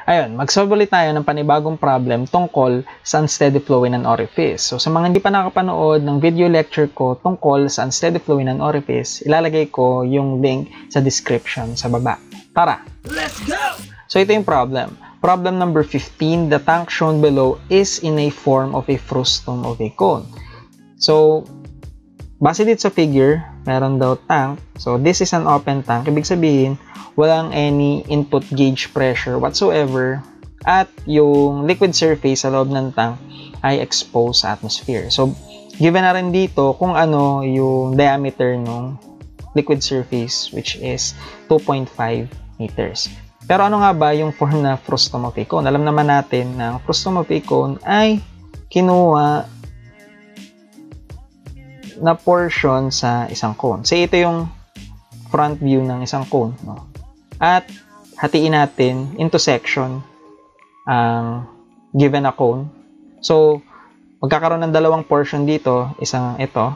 Ayun, mag-solve ulit tayo ng panibagong problem tungkol sa unsteady flow in an orifice. So, sa mga hindi pa nakapanood ng video lecture ko tungkol sa unsteady flow in an orifice, ilalagay ko yung link sa description sa baba. Tara! Let's go! So, ito yung problem. Problem number 15, the tank shown below is in a form of a frustum of a cone. So, base dito sa figure, meron daw tank. So, this is an open tank. Ibig sabihin, walang any input gauge pressure whatsoever at yung liquid surface sa loob ng tank ay exposed sa atmosphere. So, given na rin dito kung ano yung diameter ng liquid surface, which is 2.5 meters. Pero ano nga ba yung form na frustum of a cone? Alam naman natin na ang frustum of a cone ay kinuha na portion sa isang cone. So, ito yung front view ng isang cone, no? At hatiin natin into section ang given na cone. So, magkakaroon ng dalawang portion dito. Isang ito,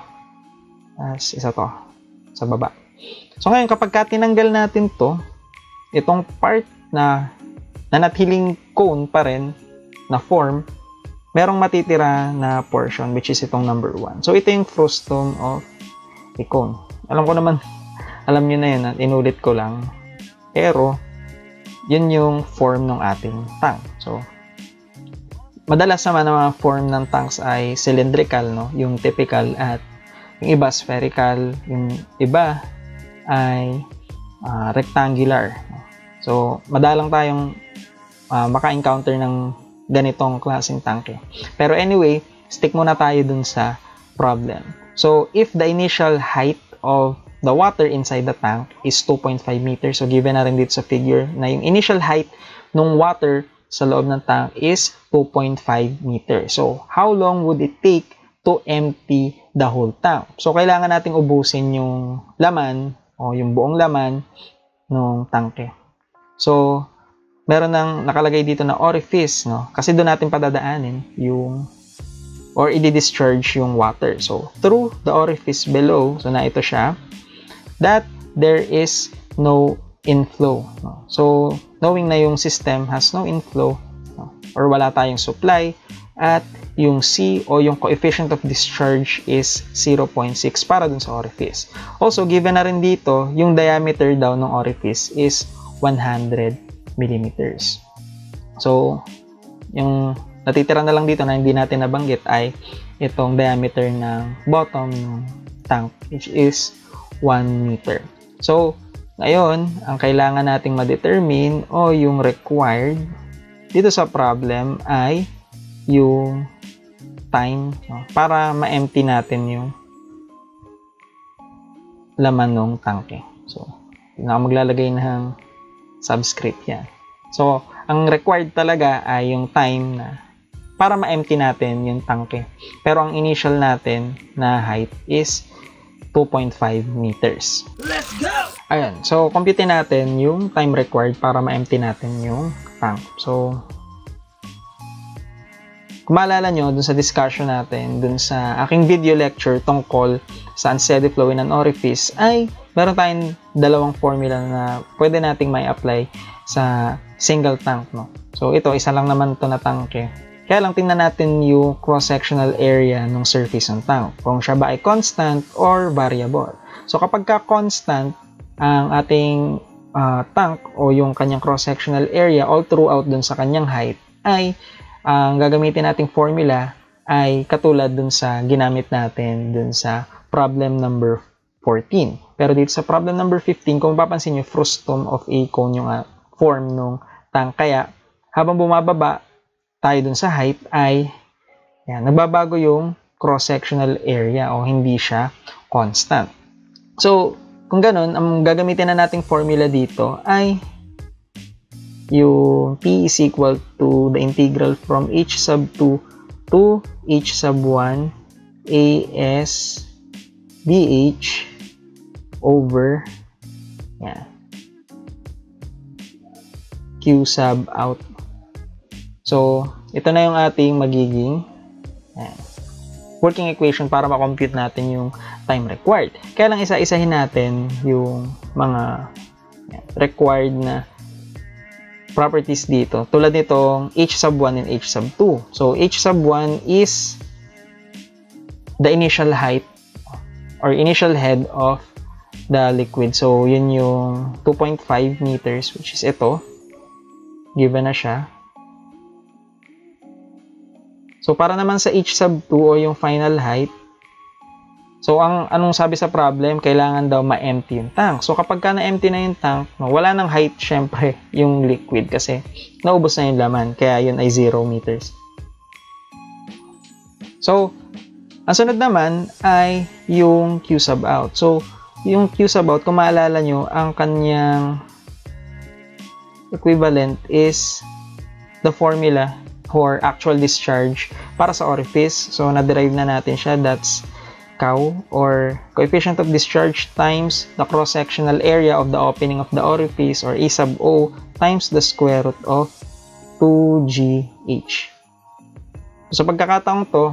as isa to, sa baba. So, ngayon, kapag tinanggal natin to, itong part na nanathiling cone pa rin na form, merong matitira na portion, which is itong number 1. So, ito yung frustum of a cone. Alam ko naman, alam nyo na yun, inulit ko lang. Pero, yun yung form ng ating tank. So, madalas naman ang mga form ng tanks ay cylindrical, no? Yung typical, at yung iba spherical, yung iba ay rectangular. No? So, madalang tayong maka-encounter ng ganitong klaseng tank. Pero anyway, stick muna tayo dun sa problem. So, if the initial height of the water inside the tank is 2.5 meters. So, given na rin dito sa figure na yung initial height ng water sa loob ng tank is 2.5 meters. So, how long would it take to empty the whole tank? So, kailangan nating ubusin yung laman o yung buong laman ng tangke. So, meron nang nakalagay dito na orifice, no? Kasi doon natin padadaanin yung or i-discharge yung water. So, through the orifice below, so na ito siya, that there is no inflow. No? So, knowing na yung system has no inflow, no? Or wala tayong supply, at yung C o yung coefficient of discharge is 0.6 para dun sa orifice. Also, given na rin dito, yung diameter daw ng orifice is 100 millimeters. So, yung natitira na lang dito na hindi natin nabanggit ay itong diameter ng bottom ng tank, which is 1 meter. So, ngayon, ang kailangan nating ma-determine o yung required dito sa problem ay yung time, no? Para ma-empty natin yung laman ng tangke. So, maglalagay ng subscript yan. So, ang required talaga ay yung time na para ma-empty natin yung tangke. Pero ang initial natin na height is 2.5 meters. Let's go! Ayan. So, compute natin yung time required para ma-empty natin yung tank. So, kung maalala nyo, dun sa discussion natin, dun sa aking video lecture tungkol sa unsteady flow in an orifice, ay meron tayong dalawang formula na pwede nating may apply sa single tank, no? So, ito, isa lang naman ito na tangke. Kaya lang tingnan natin yung cross-sectional area ng surface ng tank. Kung siya ba ay constant or variable. So, kapag ka-constant ang ating tank o yung kanyang cross-sectional area all throughout dun sa kanyang height, ay ang gagamitin nating formula ay katulad dun sa ginamit natin dun sa problem number 14. Pero dito sa problem number 15, kung papansin nyo, frustum of a cone yung form ng tank. Kaya, habang bumababa tayo dun sa height ay yan, nagbabago yung cross-sectional area o hindi siya constant. So, kung ganun, ang gagamitin na nating formula dito ay yung T is equal to the integral from h sub 2 to h sub 1 as dh over yan, q sub out. So, ito na yung ating magiging working equation para ma-compute natin yung time required. Kaya lang isa-isahin natin yung mga required na properties dito. Tulad nitong h sub 1 and h sub 2. So, h sub 1 is the initial height or initial head of the liquid. So, yun yung 2.5 meters, which is ito. Given na siya. So, para naman sa h sub 2 o yung final height, so, anong sabi sa problem, kailangan daw ma-empty yung tank. So, kapag ka na-empty na yung tank, wala nang height, syempre, yung liquid kasi naubos na yung laman. Kaya yun ay 0 meters. So, ang sunod naman ay yung Q sub out. So, yung Q sub out, kung maalala nyo, ang kanyang equivalent is the formula for actual discharge para sa orifice. So, na-derive na natin siya. That's COW, or coefficient of discharge times the cross-sectional area of the opening of the orifice, or A sub O, times the square root of 2GH. So, sa pagkakataong to,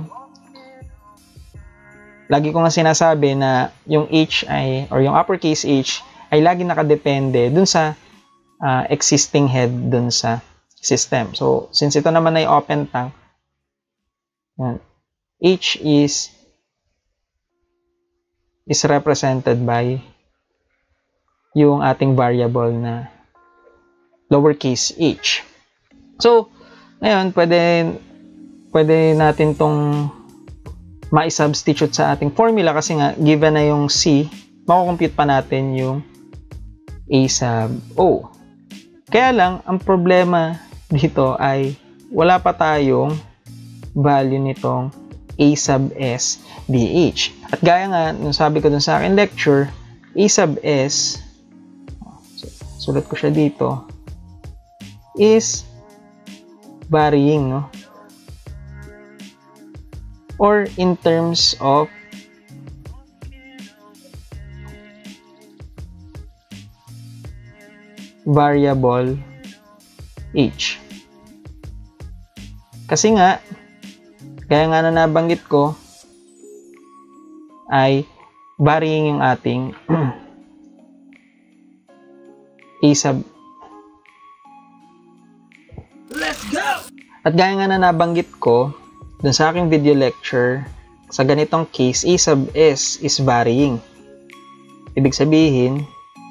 lagi ko nga sinasabi na yung H ay, or yung uppercase H, ay lagi nakadepende dun sa existing head dun sa system. So, since ito naman ay open tank, H is represented by yung ating variable na lowercase h. So, ngayon, pwede natin tong ma-substitute sa ating formula kasi nga, given na yung C, makukompute pa natin yung A sub O. Kaya lang, ang problema dito ay wala pa tayong value nitong A sub S dH. At gaya nga, nung sabi ko dun sa akin lecture, A sub S, sulat ko siya dito, is varying, no? Or in terms of variable H. Kasi nga, kaya nga na nabanggit ko, ay varying yung ating A sub. Let's go! At gaya nga na nabanggit ko, dun sa aking video lecture, sa ganitong case, A sub S is varying. Ibig sabihin,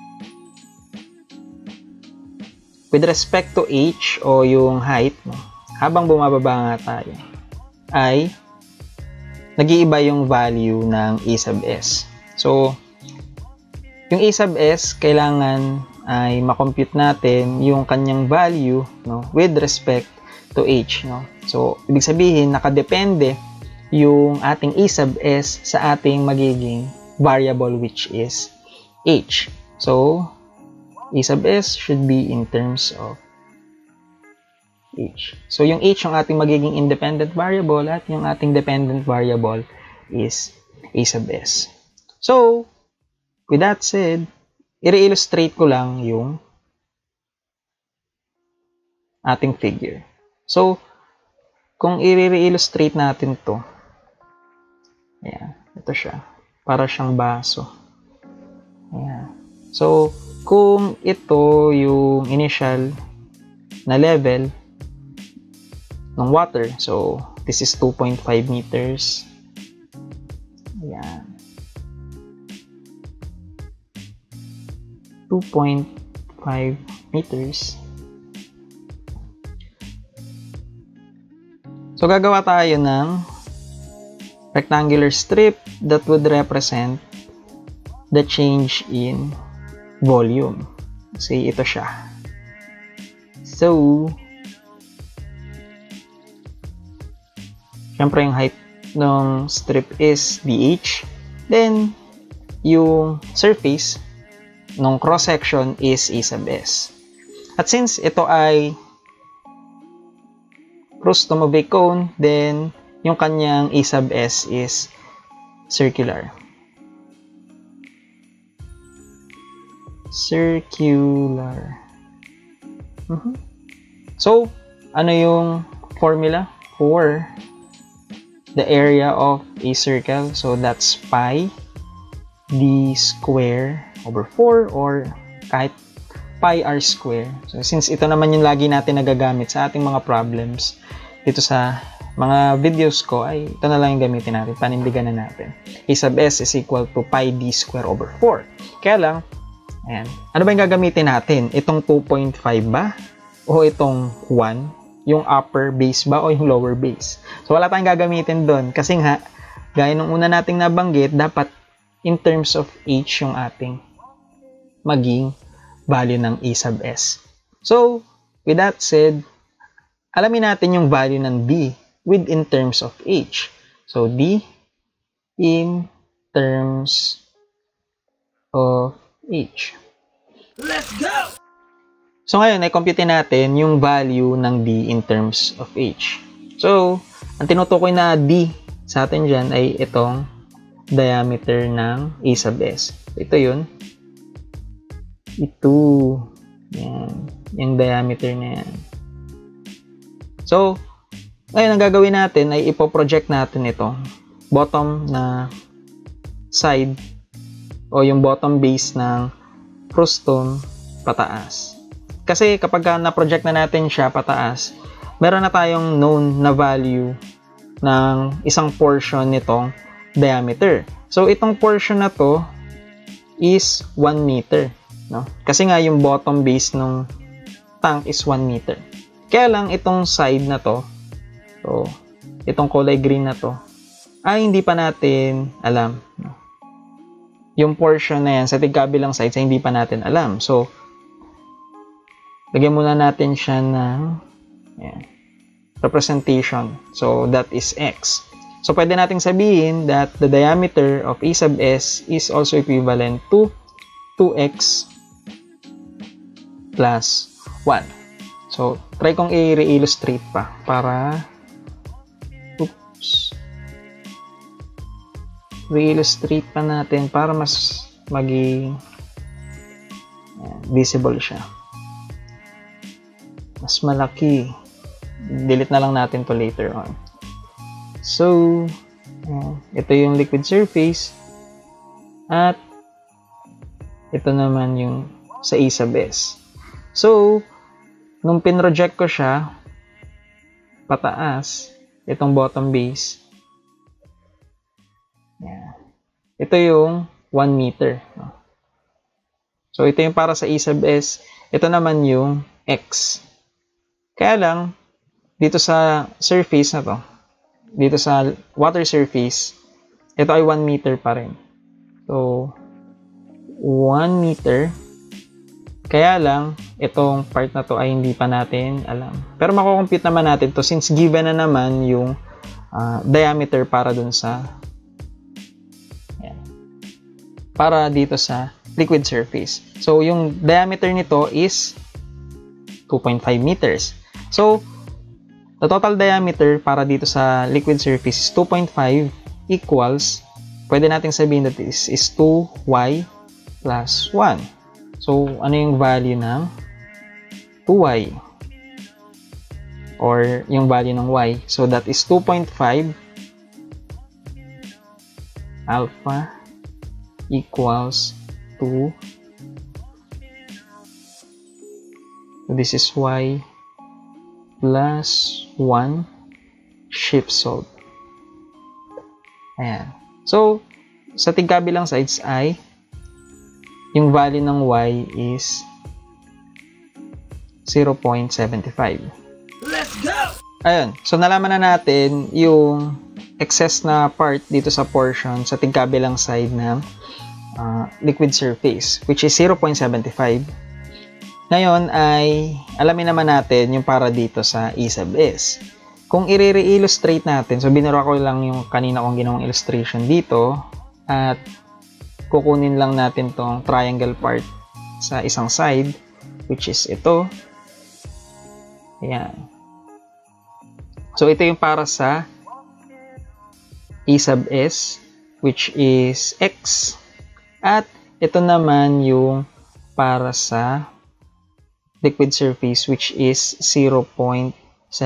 with respect to H o yung height, habang bumababa nga tayo, ay nag-iiba yung value ng A sub S. So, yung A sub S, kailangan ay makompute natin yung kanyang value, no, with respect to H. No? So, ibig sabihin, nakadepende yung ating A sub S sa ating magiging variable, which is H. So, A sub S should be in terms of H. So, yung H yung ating magiging independent variable at yung ating dependent variable is A sub S. So, with that said, i-illustrate ko lang yung ating figure. So, kung i-illustrate natin to, ayan, ito siya. Para siyang baso. Ayan. So, kung ito yung initial na level ng water. So, this is 2.5 meters. Ayan. 2.5 meters. So, gagawa tayo ng rectangular strip that would represent the change in volume. Say, ito siya. So, syempre yung height ng strip is dH. Then, yung surface ng cross-section is A sub S. At since ito ay Rousseau-Movet cone, then yung kanyang A sub S is circular. Circular. So, ano yung formula for the area of a circle? So, that's pi d square over 4, or kahit pi r square. So, since ito naman yung lagi natin nagagamit sa ating mga problems dito sa mga videos ko, ay ito na lang yung gamitin natin. Panindigan na natin. A sub s is equal to pi d square over 4. Kaya lang, ayan. Ano ba yung gagamitin natin? Itong 2.5 ba? O itong 1? Yung upper base ba? O yung lower base? So, wala tayong gagamitin doon. Kasi nga, gaya nung una nating nabanggit, dapat in terms of h yung ating maging value ng a sub s. So, with that said, alamin natin yung value ng d in terms of h. So, d in terms of h. Let's go! So, ngayon, i-compute natin yung value ng d in terms of h. So, ang tinutukoy na d sa atin dyan ay itong diameter ng a sub s. Ito yun. Ito. Yan. Yung diameter na yan. So, ngayon, ang gagawin natin ay ipoproject natin ito. Bottom na side o yung bottom base ng frustum pataas. Kasi kapag na-project na natin siya pataas, meron na tayong known na value ng isang portion nitong diameter. So, itong portion na to is 1 meter. No? Kasi nga yung bottom base ng tank is 1 meter. Kaya lang itong side na to, so, itong kulay green na to, ay hindi pa natin alam. No? Yung portion na yan sa tigkabilang sides ay hindi pa natin alam. So, lagyan muna natin siya ng ayan, representation. So, that is x. So, pwede nating sabihin that the diameter of a sub s is also equivalent to 2x plus 1. So, try kong i-re-illustrate pa para re-illustrate pa natin para mas maging visible siya. Mas malaki. Delete na lang natin to later on. So, ito yung liquid surface at ito naman yung sa a sub s. So, nung pinroject ko siya pataas, itong bottom base, yan. Ito yung 1 meter. No? So, ito yung para sa a sub s. Ito naman yung x. Kaya lang, dito sa surface na to, dito sa water surface, ito ay 1 meter pa rin. So, 1 meter. Kaya lang, itong part na to ay hindi pa natin alam. Pero makukompute naman natin to since given na naman yung diameter para dun sa yan, para dito sa liquid surface. So, yung diameter nito is 2.5 meters. So, the total diameter para dito sa liquid surface is 2.5 equals, pwede natin sabihin that this is 2y plus 1. So, ano yung value ng 2y? Or yung value ng y. So, that is 2.5 alpha equals 2. So, this is y plus 1 shift solve. Ayan. So, sa tigkabilang sides ay yung value ng y is 0.75. Let's go! Ayun. So, nalaman na natin yung excess na part dito sa portion sa tigkabilang side ng liquid surface, which is 0.75. Ngayon ay alamin naman natin yung para dito sa a sub s. Kung i-re-illustrate natin, so binura ko lang yung kanina kong ginawang illustration dito at kukunin lang natin tong triangle part sa isang side, which is ito. Ayan. So, ito yung para sa a sub s, which is x. At ito naman yung para sa liquid surface, which is 0.75.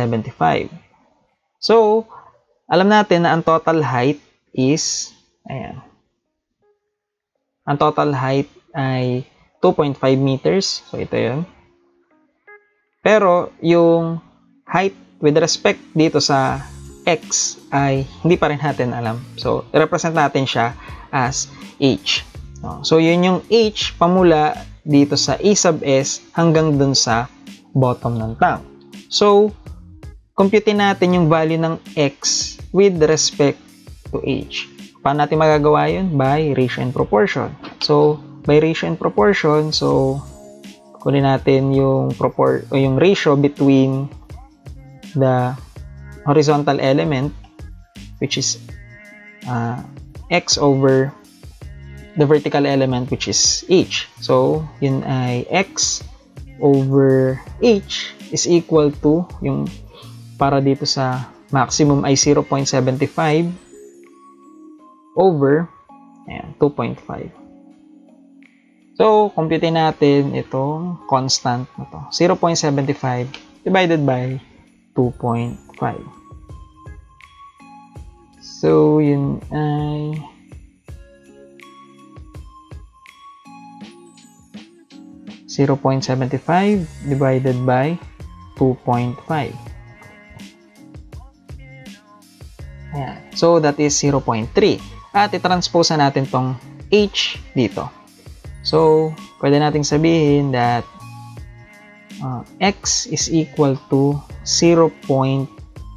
So, alam natin na ang total height is, ayan, ang total height ay 2.5 meters. So, ito yun. Pero, yung height with respect dito sa x ay hindi pa rin natin alam. So, i-represent natin siya as h. So, yun yung h pamula dito sa a sub s hanggang dun sa bottom ng tank. So, computein natin yung value ng x with respect to h. Paano natin magagawa yun? By ratio and proportion. So, by ratio and proportion, so, kunin natin yung ratio between the horizontal element, which is x over the vertical element, which is h. So, yun ay x over h is equal to, yung para dito sa maximum ay 0.75 over 2.5. So, compute natin itong constant na to. 0.75 divided by 2.5. So, yun ay 0.75 divided by 2.5. Ayan. So, that is 0.3. At i-transpose natin tong h dito. So, pwede nating sabihin that x is equal to 0.3h.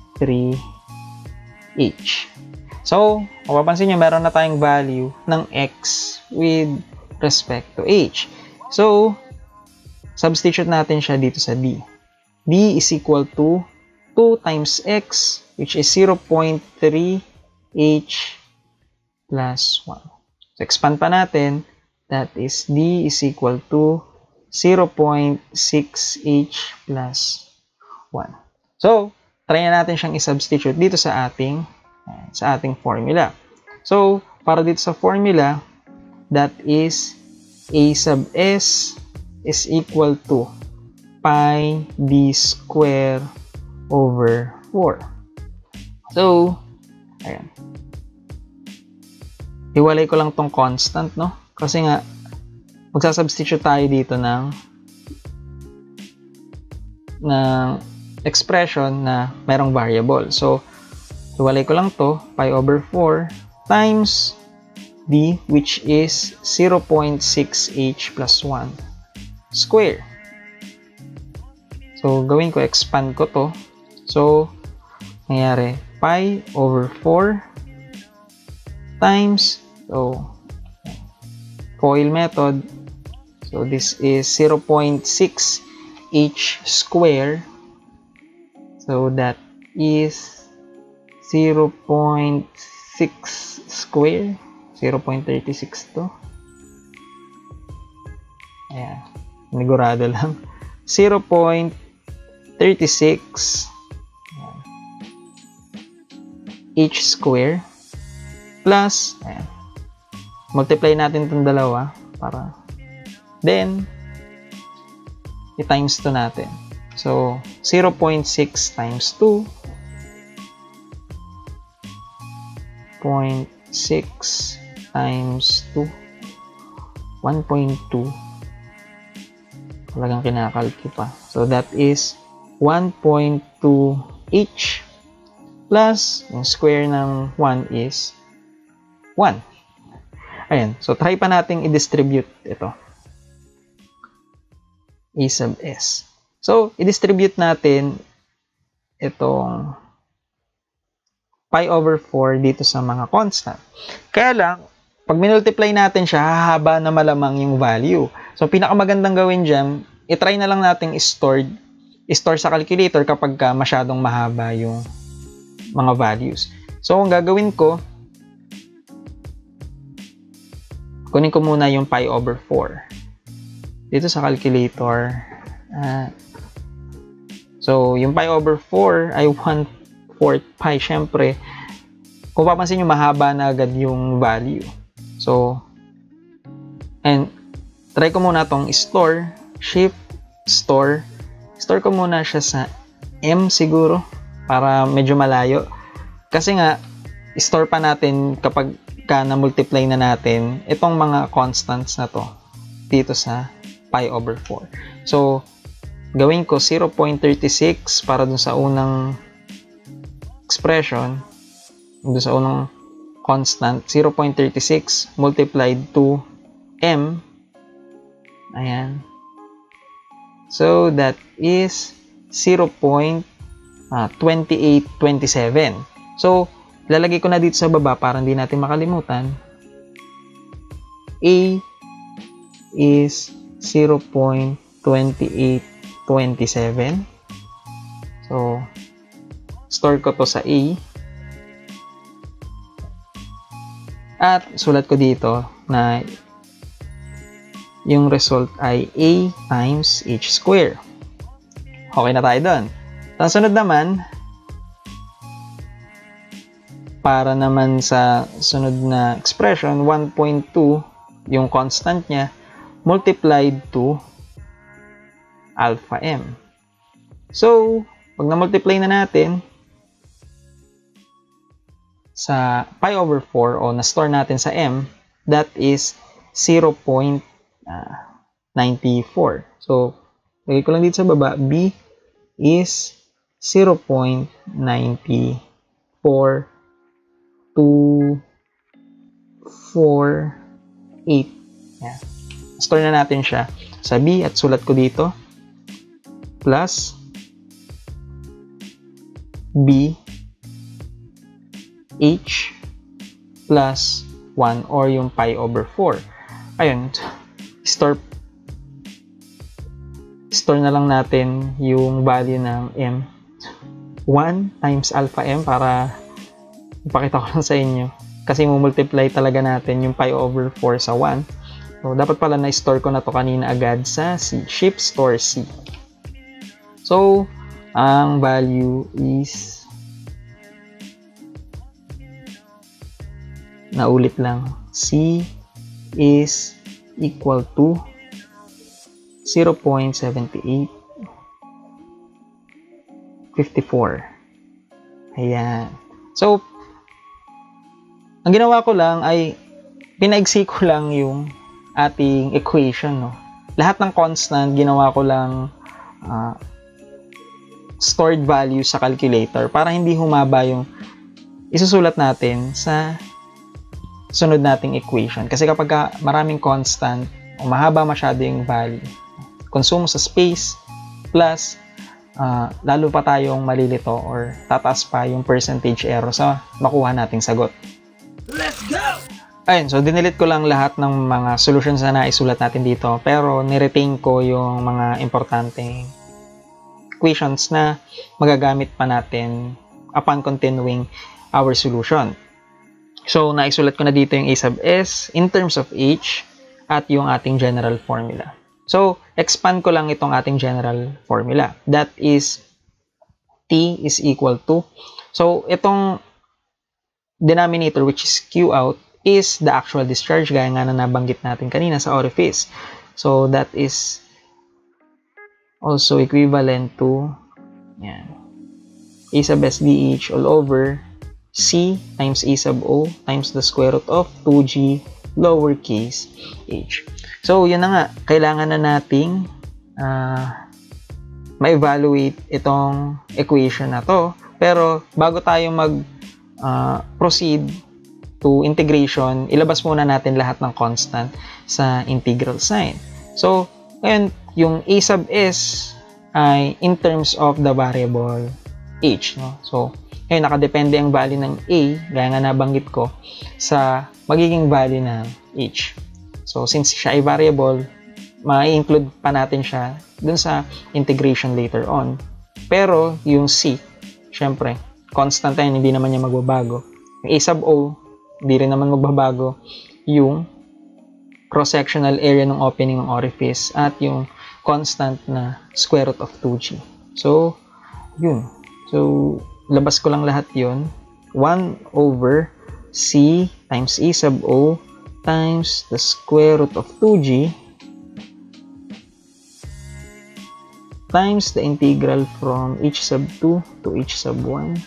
So, mapapansin nyo, meron na tayong value ng x with respect to h. So, substitute natin siya dito sa d. d is equal to 2 times x, which is 0.3h plus 1. So, expand pa natin. That is d is equal to 0.6h plus 1. So, try na natin siyang i-substitute dito sa ating formula. So, para dito sa formula, that is a sub s is equal to pi d square over 4. So, ayan. Hiwalay ko lang tong constant, no? Kasi nga, magsasubstitute tayo dito ng expression na merong variable. So, hiwalay ko lang to, pi over 4 times d, which is 0.6h plus 1 square. So, gawin ko, expand ko to. So, nangyari, pi over 4 times, so, FOIL method. So, this is 0.6h square. So, that is 0.6 square. 0.36 to. Ayan. Nigurado lang. 0.36 h square plus, ayan, multiply natin itong dalawa para then i-times 2 natin. So, 0.6 times 2 0.6 times 2 1.2. Talagang kinakalki pa. So, that is 1.2h plus yung square ng 1 is 1. Ayan. So, try pa nating i-distribute ito. A sub s. So, i-distribute natin itong pi over 4 dito sa mga constant. Kaya lang, pag minultiply natin siya, hahaba na malamang yung value. So, pinakamagandang gawin dyan, i-try na lang natin i-store sa calculator kapag masyadong mahaba yung mga values. So, ang gagawin ko, kunin ko muna yung pi over 4 dito sa calculator. So, yung pi over 4 ay 1/4 pi. Syempre, kung papansin nyo, mahaba na agad yung value. So, and try ko muna tong store, shift, store. Store ko muna siya sa M siguro para medyo malayo. Kasi nga, store pa natin kapag na-multiply na natin itong mga constants na to dito sa pi over 4. So, gawin ko 0.36 para dun sa unang expression, dun sa unang constant, 0.36 multiplied to m. Ayan. So, that is 0.2827. So, lalagay ko na dito sa baba para hindi natin makalimutan. A is 0.2827. So, store ko to sa A. At sulat ko dito na yung result ay A times H square. Okay na tayo doon. Ang sunod naman, para naman sa sunod na expression, 1.2, yung constant niya, multiplied to alpha m. So, pag na-multiply na natin sa pi over 4 o na-store natin sa m, that is 0.94. So, lagay ko lang dito sa baba, b is 0.94248. Yeah. Store na natin siya sa b at sulat ko dito plus b h plus 1 or yung pi over 4. Ayun, store na lang natin yung value ng m. 1 times alpha m para ipakita ko lang sa inyo. Kasi multiply talaga natin yung pi over 4 sa 1. So, dapat pala na-store ko na to kanina agad sa C. Shift store C. So, ang value is naulit lang. C is equal to 0.7854. Ayan. So, ang ginawa ko lang ay pinaigsi ko lang yung ating equation, no? Lahat ng constant, ginawa ko lang stored value sa calculator para hindi humaba yung isusulat natin sa sunod nating equation. Kasi kapag maraming constant o mahaba masyado yung value, consume sa space, plus lalo pa tayong malilito or tataas pa yung percentage error sa makuha nating sagot. Let's go! Ayun, so dinilit ko lang lahat ng mga solutions na naisulat natin dito, pero niretain ko yung mga importanteng equations na magagamit pa natin upon continuing our solution. So, naisulat ko na dito yung A sub S in terms of H at yung ating general formula. So, expand ko lang itong ating general formula. That is T is equal to, so itong denominator which is Q out is the actual discharge gaya nga na nabanggit natin kanina sa orifice. So, that is also equivalent to yan, A sub S dH all over C times A sub O times the square root of 2G lowercase h. So, yun na nga. Kailangan na nating ma-evaluate itong equation na to. Pero, bago tayo mag-proceed to integration, ilabas muna natin lahat ng constant sa integral sign. So, ngayon, yung A sub S ay in terms of the variable h. No? So, ngayon, nakadepende ang value ng A, gaya nga nabanggit ko, sa magiging value ng h. So, since siya ay variable, ma-include pa natin siya dun sa integration later on. Pero, yung C, syempre, constant yan, hindi naman niya magbabago. Yung A sub O, hindi rin naman magbabago. Yung cross-sectional area ng opening ng orifice at yung constant na square root of 2G. So, yun. So, labas ko lang lahat yun. 1 over C times A sub O times the square root of 2G times the integral from H sub 2 to H sub 1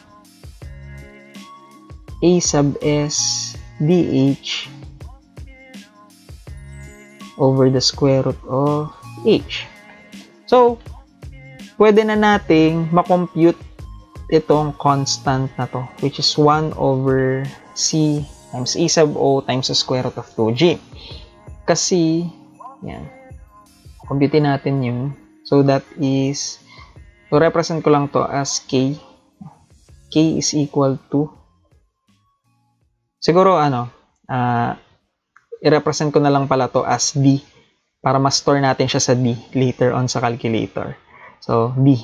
A sub S dH over the square root of h. So, pwede na nating makompute itong constant na to, which is 1 over c times a sub o times the square root of 2g. Kasi, yan, compute natin yun. So, that is, so represent ko lang to as k. K is equal to, siguro, i-represent ko na lang pala to as d para ma-store natin siya sa d later on sa calculator. So, d.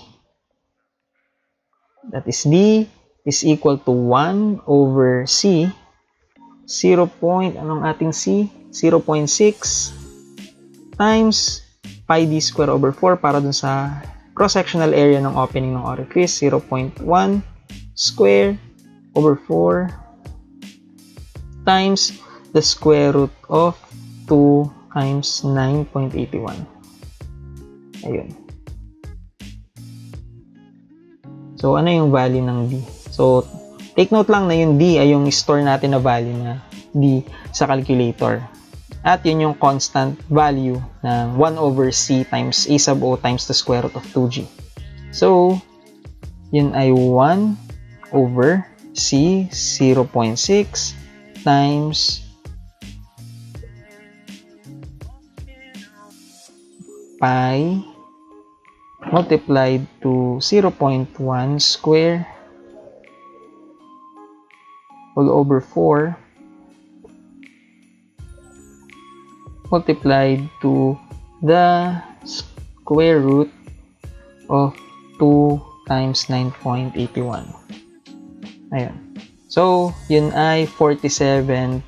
That is d is equal to 1 over c, 0. Anong ating c? 0.6 times pi d square over 4 para dun sa cross-sectional area ng opening ng orifice, 0.1 square over 4 times the square root of 2 times 9.81. Ayun. So, ano yung value ng d? So, take note lang na yung d ay yung store natin na value na d sa calculator. At yun yung constant value ng 1 over c times a sub o times the square root of 2g. So, yun ay 1 over c 0.6 times pi multiplied to 0.1 square all over 4 multiplied to the square root of 2 times 9.81. Ayun. So, yun ay 47.90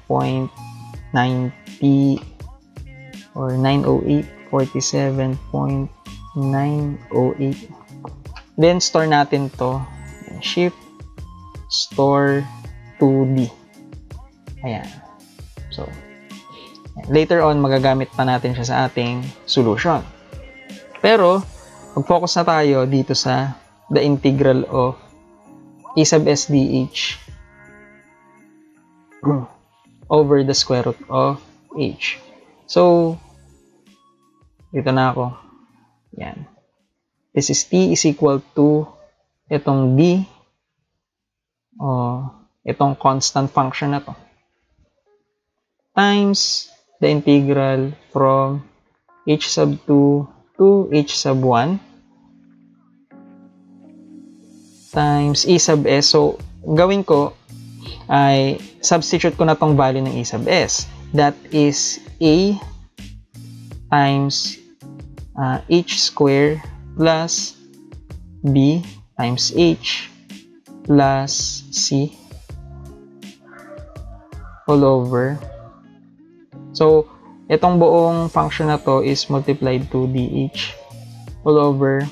or 908, 47.908. Then, store natin to. Shift, store to D. Ayan. So, later on, magagamit pa natin siya sa ating solution. Pero, mag-focus na tayo dito sa the integral of a sub s dh over the square root of h. So, dito na ako. Yan. This is t is equal to itong d o itong constant function na to times the integral from h sub 2 to h sub 1 times e sub s. So, gawin ko ay substitute ko na tong value ng e sub s. That is a times h square plus b times h plus c all over. So, itong buong function na to is multiplied to dh all over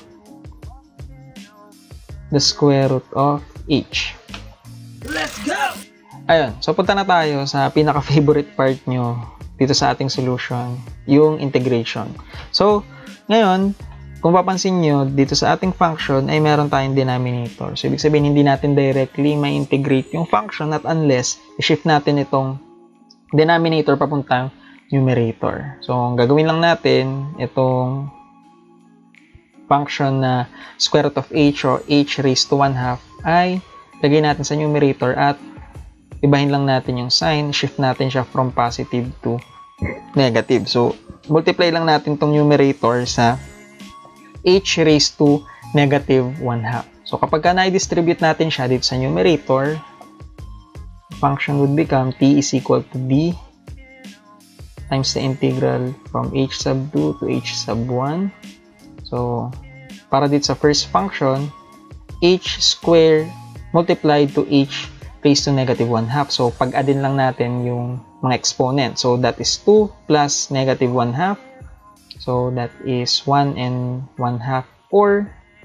the square root of h. Let's go! Ayun. So, punta na tayo sa pinaka-favorite part nyo dito sa ating solution, yung integration. So, ngayon, kung papansin nyo, dito sa ating function ay meron tayong denominator. So, ibig sabihin, hindi natin directly ma-integrate yung function at unless i-shift natin itong denominator papuntang numerator. So, ang gagawin lang natin, itong function na square root of h or h raised to 1/2 ay lagay natin sa numerator at ibahin lang natin yung sign, shift natin siya from positive to negative. So, multiply lang natin tong numerator sa h raised to negative 1/2. So, kapag ka na-distribute natin siya dito sa numerator, function would become t is equal to d times the integral from h sub 2 to h sub 1. So, para dito sa first function, h square multiplied to h raised to negative 1/2. So, pag-addin lang natin yung mga exponent. So, that is 2 plus negative 1/2. So, that is 1 and 1/2 or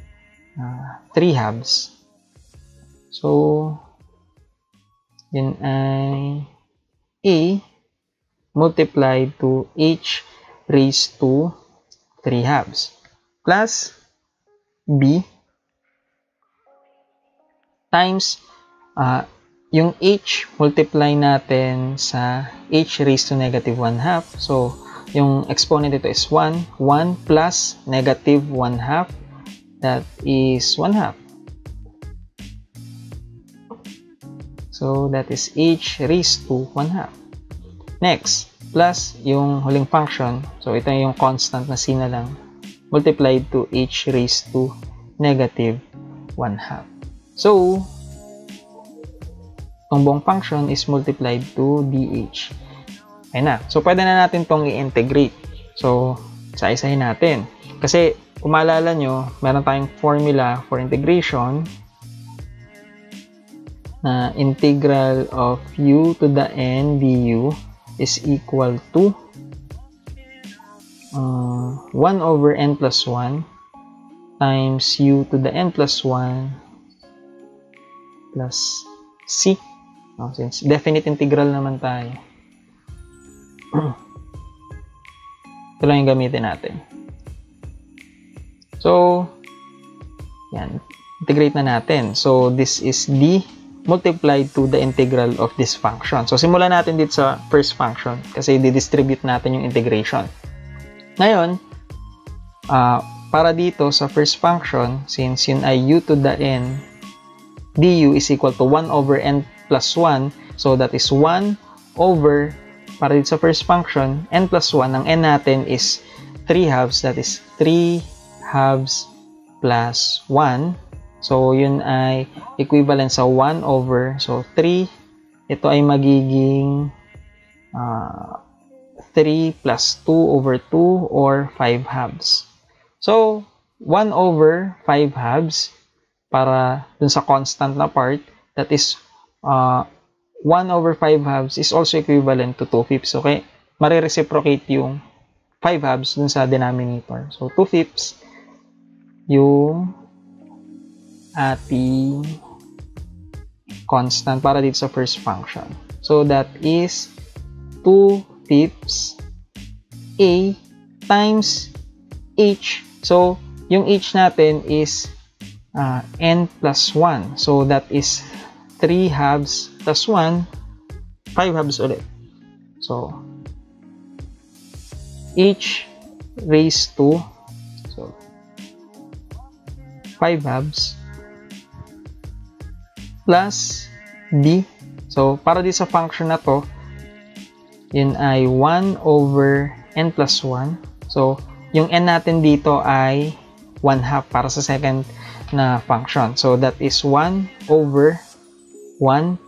3/2. So, yun ay a multiplied to h raised to 3/2 plus b times yung h multiply natin sa h raised to negative 1/2. So, yung exponent ito is 1. 1 plus negative 1/2. That is 1/2. So, that is h raised to 1/2. Next, plus yung huling function. So, ito yung constant na c na lang. Multiplied to h raised to negative 1/2. So, itong buong function is multiplied to dh. Ayun na. So, pwede na natin itong i-integrate. So, isa-isahin natin. Kasi, kung maalala nyo, meron tayong formula for integration na integral of u to the n du is equal to 1 over n plus 1 times u to the n plus 1 plus c. Since definite integral naman tayo. Ito lang yung gamitin natin. So, yan. Integrate na natin. So, this is d multiplied to the integral of this function. So, simulan natin dito sa first function kasi di-distribute natin yung integration. Ngayon, para dito sa first function, since yun ay u to the n, du is equal to 1 over n plus 1. So, that is 1 over, para dito sa first function, n plus 1. Ang n natin is 3 halves. That is 3 halves plus 1. So, yun ay equivalent sa 1 over. So, 3. Ito ay magiging 3 plus 2 over 2 or 5 halves. So, 1 over 5 halves para dun sa constant na part, that is 1 over 5 halves is also equivalent to 2/5. Okay? Marireciprocate yung 5 halves dun sa denominator. So, 2/5 yung ating constant para dito sa first function. So, that is 2/5 a times h. So, yung h natin is n plus 1. So, that is 3 halves plus 1, 5 halves ulit. So, h raised to 5 halves plus d. So, para di sa function na to, yun ay 1 over n plus 1. So, yung n natin dito ay 1/2 para sa second na function. So, that is 1 over 1/2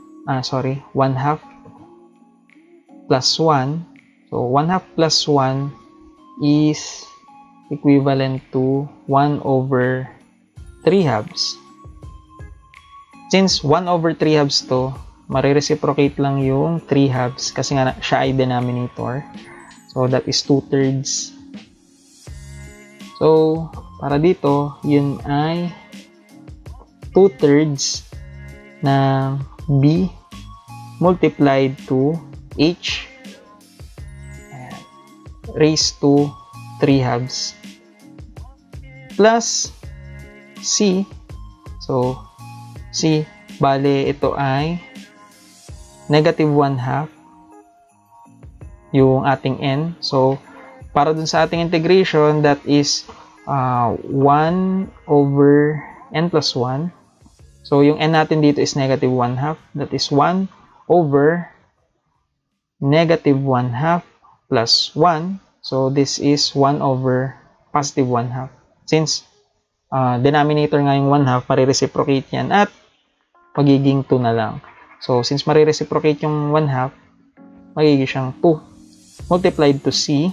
plus 1. So, 1/2 plus 1 is equivalent to 1 over 3 halves. Since 1 over 3 halves to, marireciprocate lang yung 3 halves kasi nga siya ay denominator. So, that is 2/3. So, para dito, yun ay 2/3 na b multiplied to h raised to 3 halves plus c. So, c, bale ito ay negative 1/2 yung ating n. So, para dun sa ating integration, that is 1 over n plus 1. So, yung n natin dito is negative 1/2. That is 1 over negative 1/2 plus 1. So, this is 1 over positive 1/2. Since denominator nga yung 1/2, marireciprocate yan at magiging 2 na lang. So, since marireciprocate yung 1/2, magiging siyang 2 multiplied to c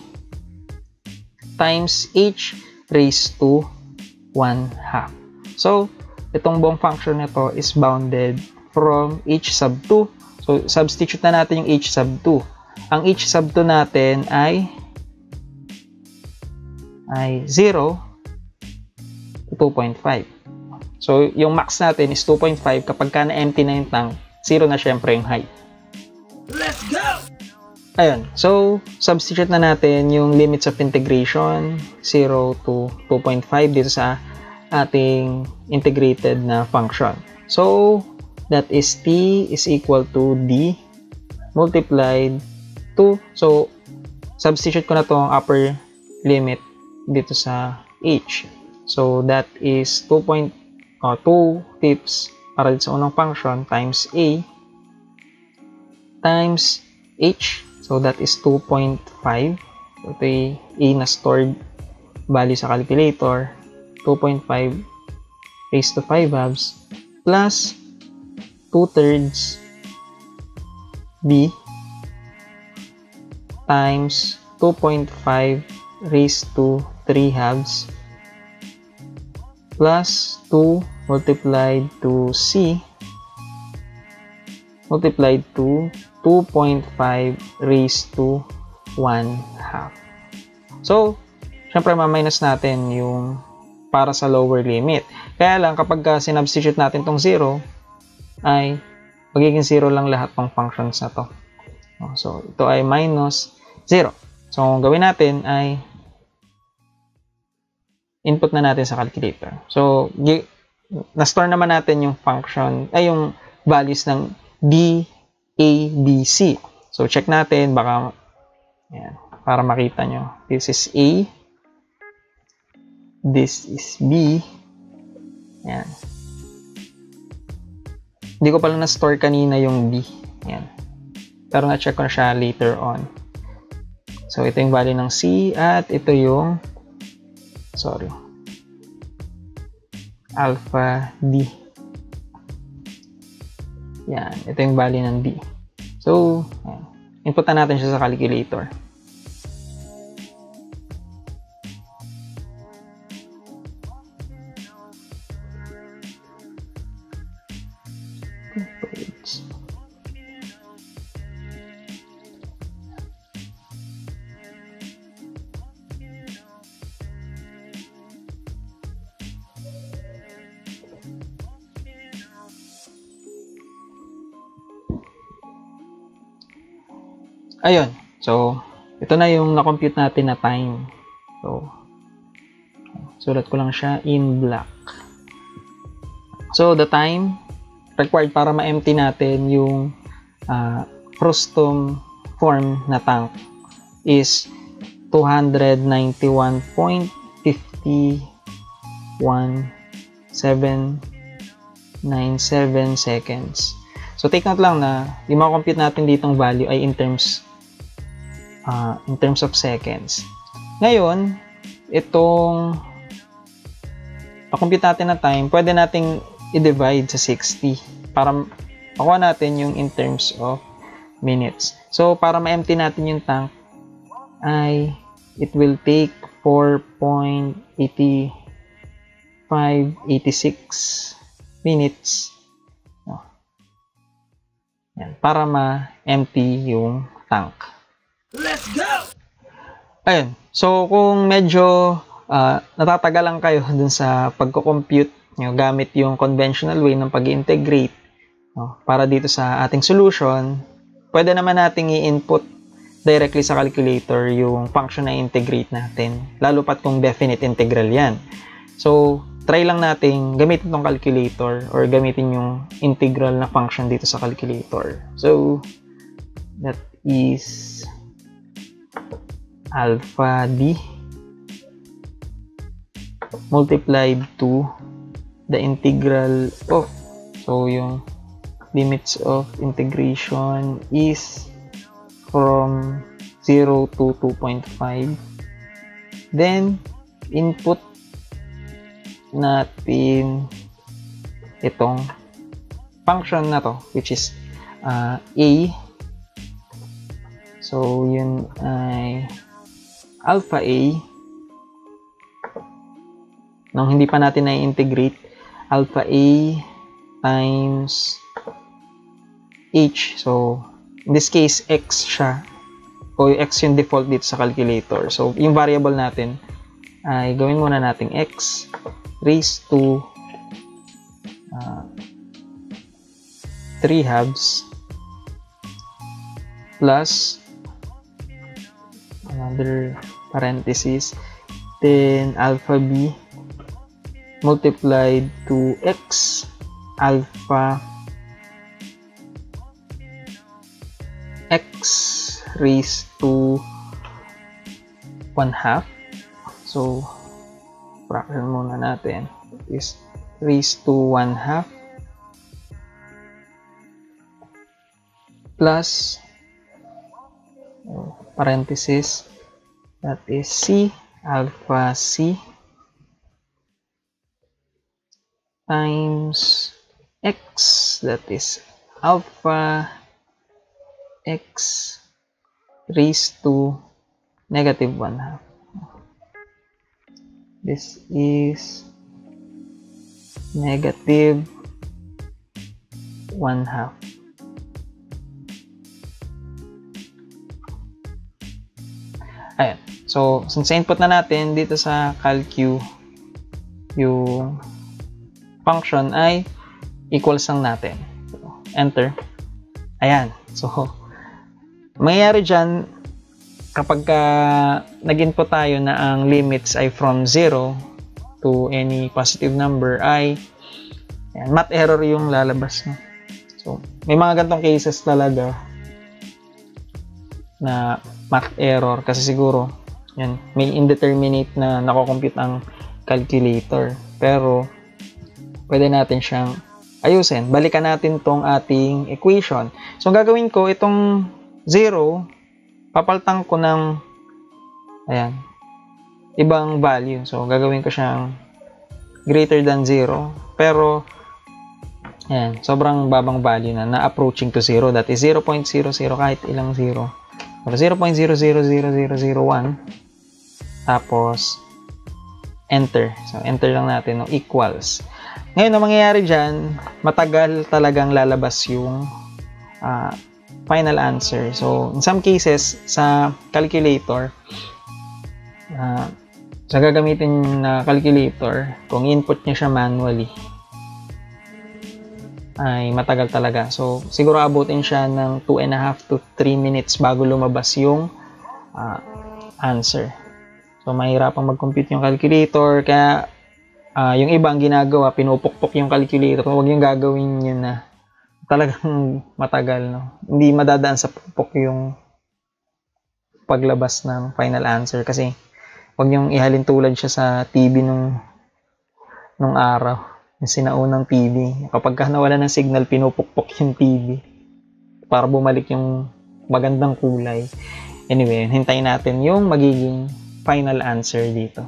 times h raised to 1/2. So, itong buong function nito is bounded from h sub 2. So, substitute na natin yung h sub 2. Ang h sub 2 natin ay 0 to 2.5. So, yung max natin is 2.5. Kapag ka na-empty na yung tank, 0 na syempre yung height. Let's go! Ayun. So, substitute na natin yung limits of integration, 0 to 2.5 dito sa ating integrated na function. So, that is t is equal to d multiplied to, so, substitute ko na to ang upper limit dito sa h. So, that is 2 tips para dito sa unang function times a times h. So, that is 2.5. So, ito ay a na stored value sa calculator. 2.5 raised to 5 halves plus 2/3 b times 2.5 raised to 3 halves plus 2 multiplied to c multiplied to 2.5 raised to 1/2. So, syempre ma-minus natin yung para sa lower limit. Kaya lang kapag sinubstitute natin tong 0 ay magiging 0 lang lahat ng functions na to. So, ito ay minus 0. So, ang gawin natin ay input na natin sa calculator. So, na-store naman natin yung function, ay yung values ng D, A, B, C. So, check natin, baka, yan, para makita nyo. This is A. This is B. Yan. Hindi ko pala na-store kanina yung B. Yan. Pero na-check ko na siya later on. So, ito yung value ng C at ito yung alpha D. Yan. Ito yung value ng D. So, yan. Input na natin siya sa calculator. Ayun. So, ito na yung na-compute natin na time. So, sulat ko lang siya in black. So, the time required para ma-empty natin yung frustum form na tank is 291.51797 seconds. So, take note lang na yung ma-compute natin ditong value ay in terms of seconds. Ngayon, itong pa-compute natin na time, pwede nating i-divide sa 60 para makuha natin yung in terms of minutes. So, para ma-empty natin yung tank, ay it will take 4.8586 minutes yan, para ma-empty yung tank. Let's go! Ayun. So, kung medyo natatagalan kayo dun sa pagko-compute nyo gamit yung conventional way ng pag-integrate para dito sa ating solution, pwede naman nating i-input directly sa calculator yung function na integrate natin. Lalo pat kung definite integral yan. So, try lang natin gamitin tong calculator or gamitin yung integral na function dito sa calculator. So, that is alpha D multiplied to the integral of, so yung limits of integration is from 0 to 2.5. Then, input natin itong function na to, which is A. So, yun ay alpha A. Nung hindi pa natin na-integrate, alpha A times H. So, in this case, X siya. O X yung default dito sa calculator. So, yung variable natin ay gawin muna nating X raised to 3 halves plus another parenthesis, then alpha B multiplied to X alpha X raised to 1/2. So, fraction muna natin. It is raised to 1/2 plus parenthesis, that is C alpha C times X, that is alpha X raised to negative 1/2. This is negative 1/2. Ayan. So, since input na natin dito sa calcu, yung function ay equals lang natin. So, enter. Ayan. So, mangyayari dyan, kapag nag-input tayo na ang limits ay from 0 to any positive number ay ayan, math error yung lalabas. No? So, may mga gantong cases talaga na math error kasi siguro yan, may indeterminate na nako-compute ang calculator. Pero, pwede natin siyang ayusin. Balikan natin tong ating equation. So, ang gagawin ko, itong 0, papalitan ko ng ayan, ibang value. So, gagawin ko siyang greater than 0. Pero, ayan, sobrang babang value na approaching to 0. That is 0.00 kahit ilang 0. So, 0.000001. Tapos, enter. So, enter lang natin, no? Equals. Ngayon, ang mangyayari dyan, matagal talagang lalabas yung final answer. So, in some cases, sa calculator, sa gagamitin na calculator, kung input niya siya manually, ay matagal talaga. So, siguro abutin siya ng 2.5 to 3 minutes bago lumabas yung answer. So, mahirapang mag-compute yung calculator. Kaya, yung iba ang ginagawa, pinupukpok yung calculator. Huwag yung gagawin yun na talagang matagal, no? Hindi madadaan sa pukpok yung paglabas ng final answer kasi huwag yung ihalin tulad siya sa TV nung araw, yung sinaunang TV. Kapag nawala ng signal, pinupukpok yung TV para bumalik yung magandang kulay. Anyway, hintayin natin yung magiging final answer dito.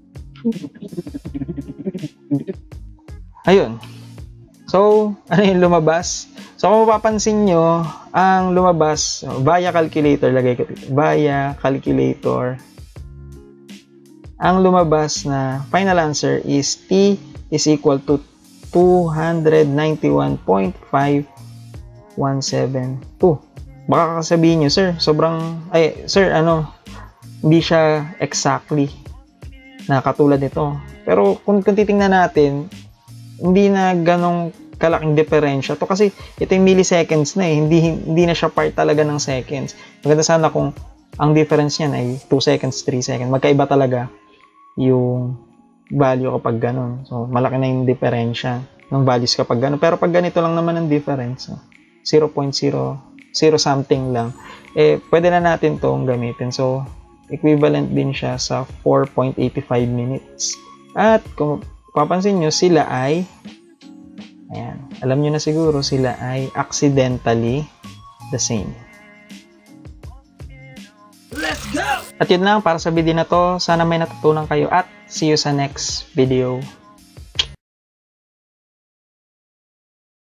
Ayun. So, ano yung lumabas? So, kung mapapansin nyo, ang lumabas, via calculator, lagay ko dito, via calculator, ang lumabas na final answer is T is equal to 291.5172. Baka kasabihin nyo, sir, hindi siya exactly na katulad nito. Pero kung titingnan natin, hindi na ganong kalaking diferensya to kasi ito yung milliseconds na hindi na siya part talaga ng seconds. Maganda sana kung ang difference niyan ay 2 seconds, 3 seconds. Magkaiba talaga yung value kapag ganon. So, malaki na yung diferensya ng values kapag ganon. Pero pag ganito lang naman ang difference, 0.00 something lang, pwede na natin tong gamitin. So, equivalent din siya sa 4.85 minutes. At kung papansin nyo, sila ay, ayan, alam nyo na siguro, sila ay accidentally the same. Let's go! At yun lang para sa video na to. Sana may natutunan kayo at see you sa next video.